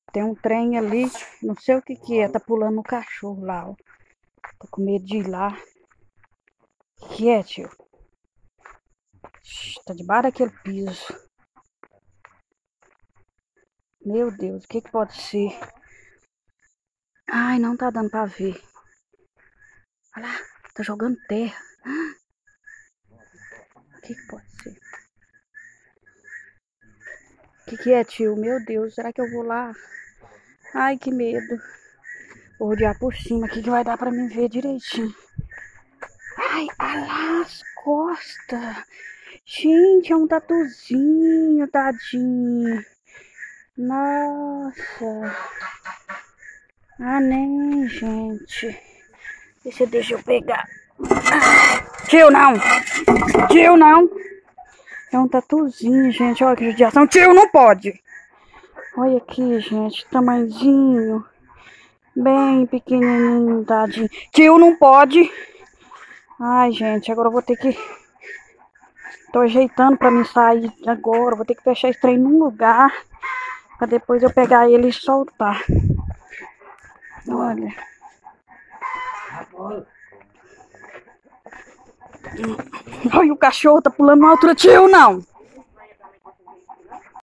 Tem um trem ali, não sei o que que é, tá pulando no cachorro lá, ó. Tô com medo de ir lá. O que é, tio? Tá debaixo daquele piso. Meu Deus, o que que pode ser? Ai, não tá dando pra ver. Olha lá, tá jogando terra. O que que pode ser? O que que é, tio? Meu Deus, será que eu vou lá? Ai, que medo. Vou rodear por cima aqui que vai dar pra mim ver direitinho. Ai, olha lá as costas. Gente, é um tatuzinho, tadinho. Nossa. Ah, nem, gente. Deixa eu pegar. Tio, não. Tio, não. É um tatuzinho, gente. Olha que judiação. Tio, não pode. Olha aqui, gente. Tamanhozinho. Bem pequenininho, tadinho. Tio, não pode. Ai, gente. Agora eu vou ter que... Tô ajeitando pra mim sair agora. Vou ter que fechar esse trem num lugar. Pra depois eu pegar ele e soltar. Olha. Olha, o cachorro tá pulando na altura. Tio, não.